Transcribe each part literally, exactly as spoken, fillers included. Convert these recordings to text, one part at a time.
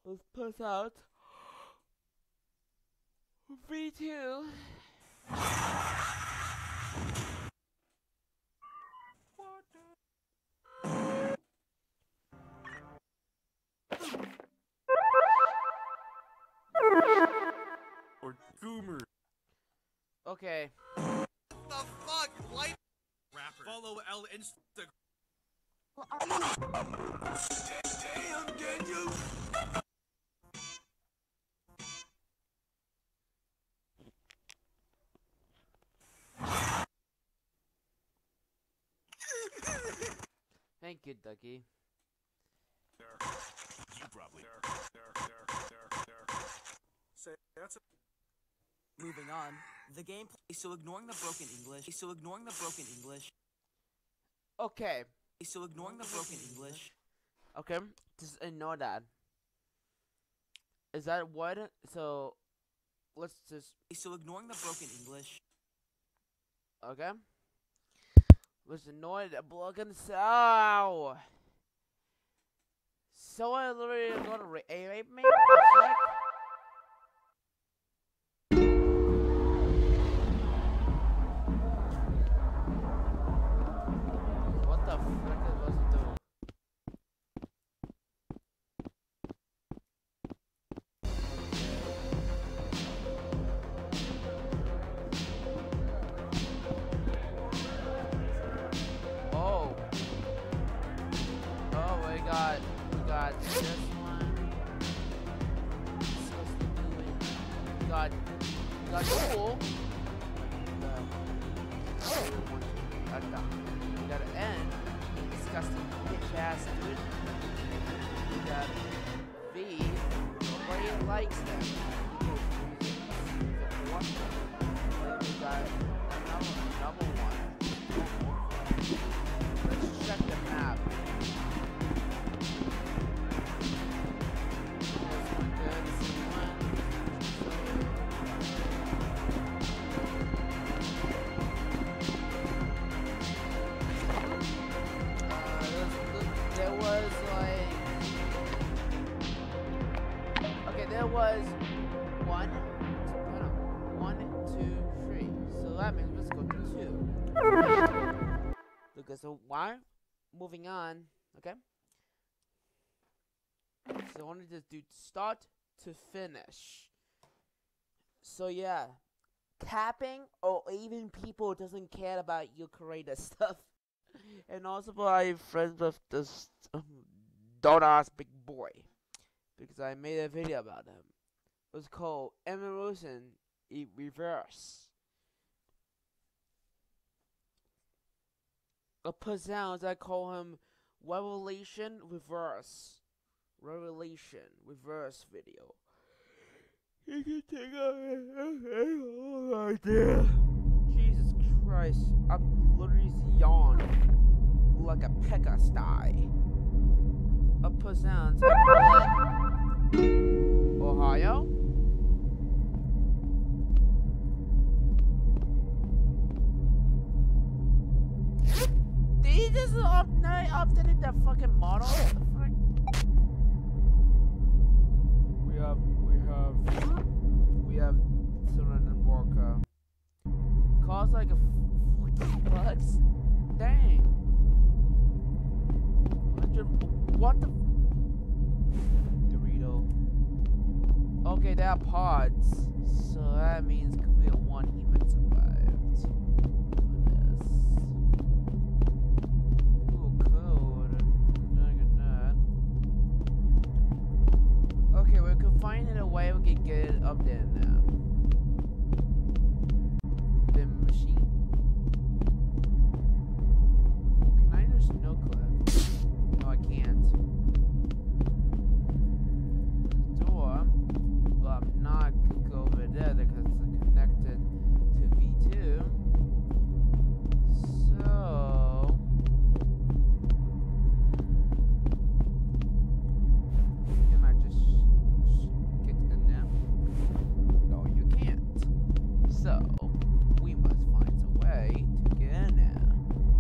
let's push out V two. Or Goomer. Okay. The fuck? Light rapper. Follow L Insta. Damn, Daniel. Thank you, Ducky. You probably. Say that's a Moving on, the gameplay. So ignoring the broken English. So ignoring the broken English. Okay. So ignoring the broken English. Okay. Just ignore that. Is that what? So, let's just. So ignoring the broken English. Okay. Let's ignore the broken sound. So I literally gonna rape me? What the fuck? What the frick is supposed to do? Oh. Oh, we got, we got this one. Supposed to do it. We got, we got cool. Got the, we got an N. Disgusting bitch ass dude. We got V. Nobody likes them. Then we got another, another one. Let's check the map. This one good, this one. Uh, there was like, okay, there was one, no, no, one, two, three. So that means let's go to two. Okay, so one, moving on, okay? So I want to just do start to finish. So yeah, capping or even people doesn't care about your creative stuff. And also I'm friends with this um, Don't Ask Big Boy, because I made a video about him. It was called Emma Rosen in Reverse. I put sounds, I call him Revelation Reverse. Revelation Reverse video. You can take a idea. Jesus Christ, I'm literally yawning like a pegastye. I put sounds, I call it Ohio. Did he just up updated that fucking model? What the fuck? We have, we have, we have Surrender Walker. Cost like a forty bucks. Dang. Hundred. What the? Dorito. Okay, they are pods, so that means could be a one human survived for this. Ooh, code. Okay, we could find a way we can get it up there now. The machine. Can I just no clip? No, I can't. The door, but I'm not gonna go over there because it's connected to V two. So. Can I just get in there? No, you can't. So, we must find a way to get in there.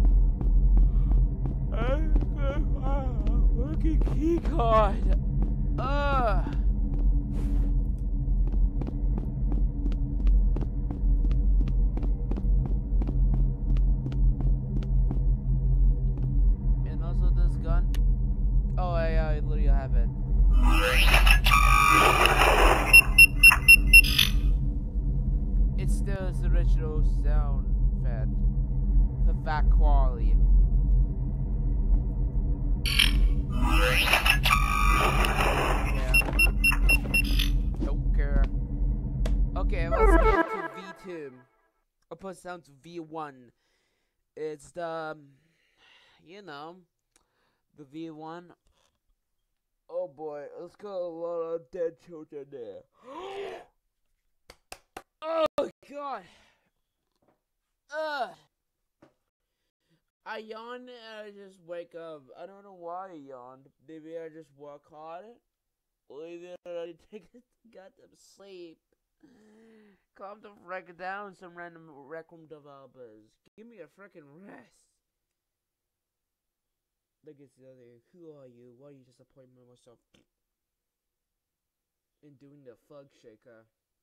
Working key card. Ugh. And also this gun. Oh, yeah, I literally have it. It's still its original sound fed. The fat quality. Yeah. Don't care. Okay, let's get to V two. I'll put down to V one. It's the, um, you know, the V one. Oh boy, it's got a lot of dead children there. Oh god. Ugh. I yawned and I just wake up. I don't know why I yawned. Maybe I just work hard. Or either I take a goddamn sleep. Calm the frick down, some random Rec Room developers. Give me a frickin' rest. Look at the other. Who are you? Why are you disappointing myself? In doing the fug shaker.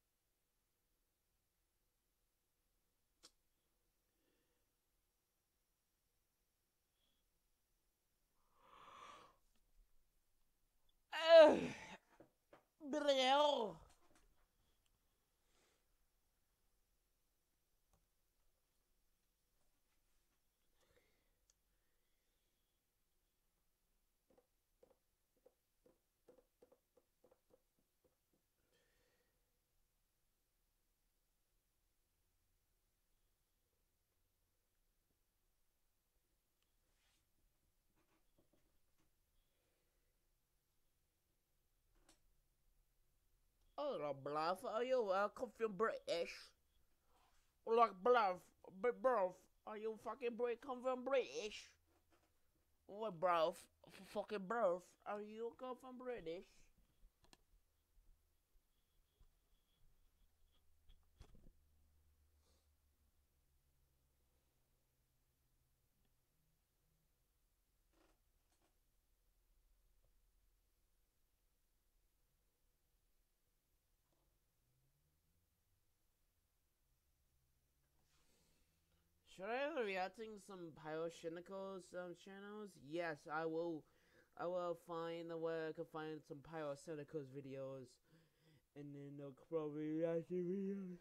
Ugh. Bro. Oh, bluff. Are you welcome from British? Like bluff, but bro, are you fucking Brit? Come from British? What bro? F fucking bro? Are you come from British? Should I be reacting some Pyroshinicals um, channels? Yes, I will. I will find a way I can find some Pyroshinicals videos, and then they'll probably reacting videos.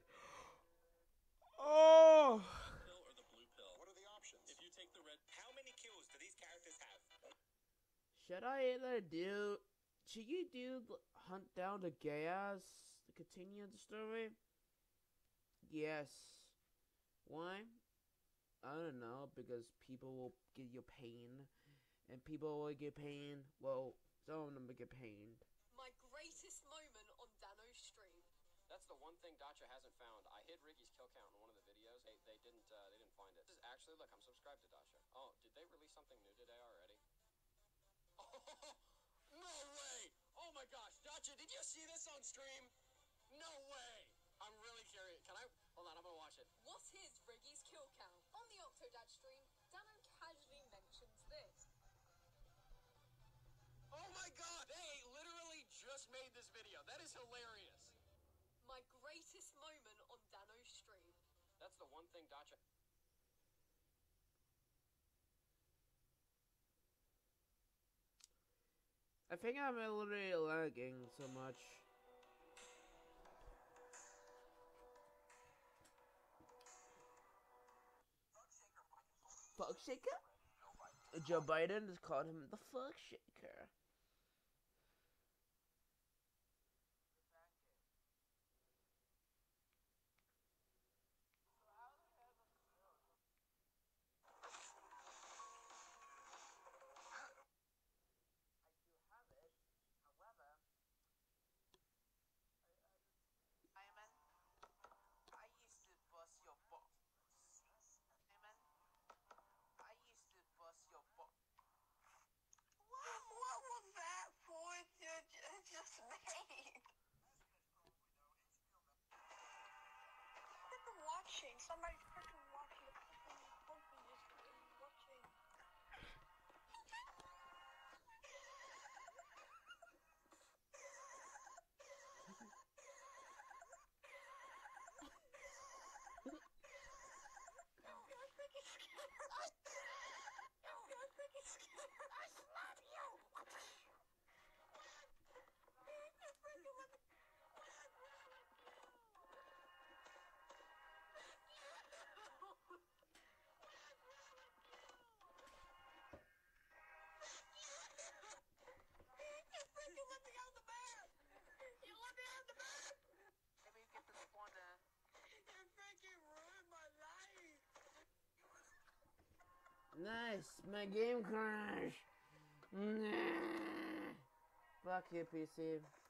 Oh! Pill or the blue pill? What are the options? If you take the red, how many kills do these characters have? Should I either do? Should you do the hunt down the gay ass to continue the story? Yes. Why? I don't know, because people will get you pain, and people will get pain. Well, some of them will get pained. My greatest moment on Dano's stream. That's the one thing Dacha hasn't found. I hid Ricky's kill count in one of the videos. They, they didn't uh, they didn't find it. This is actually, look, I'm subscribed to Dacha. Oh, did they release something new today already? Oh, no way! Oh my gosh, Dacha, did you see this on stream? No way! I'm really curious. Can I? Hold on, I'm gonna watch it. What is Riggy's kill count? On the Octodad stream, Dano casually mentions this. Oh my god! They literally just made this video. That is hilarious. My greatest moment on Dano's stream. That's the one thing Dacha... I think I'm a little bit lagging so much. Fuck shaker? Joe Biden has called him the fuck shaker. Nice, my game crashed. Nah. Fuck you, P C.